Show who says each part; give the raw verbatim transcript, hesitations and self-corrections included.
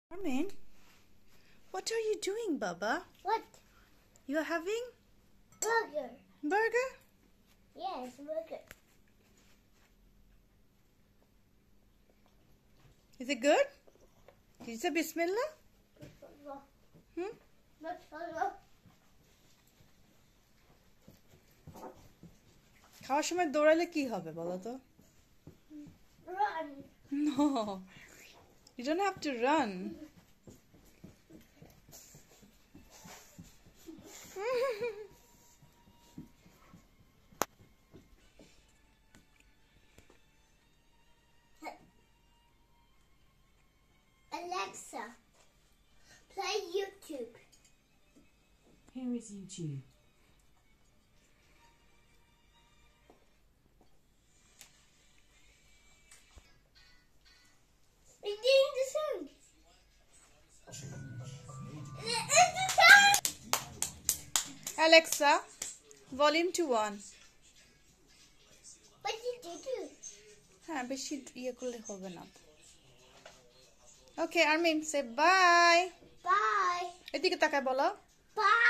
Speaker 1: Armin, what are you doing, Baba?
Speaker 2: What?
Speaker 1: You are having
Speaker 2: Burger.
Speaker 1: burger?
Speaker 2: Yes, burger.
Speaker 1: Is it good? Did you say Bismillah? Hmm? খাওয়ার সময় দৌড়ালে কি হবে বলো তো?
Speaker 2: Run.
Speaker 1: No, you don't have to run.
Speaker 2: Alexa, play YouTube.
Speaker 3: Here is YouTube.
Speaker 2: We're doing the song. It's the song.
Speaker 1: Alexa, volume to one.
Speaker 2: What did you do?
Speaker 1: হ্যাঁ বেশি ইয়ে করলে হবে না। Okay, Armin, say bye.
Speaker 2: Bye.
Speaker 1: এদিকে তাকায় বলো।
Speaker 2: Bye.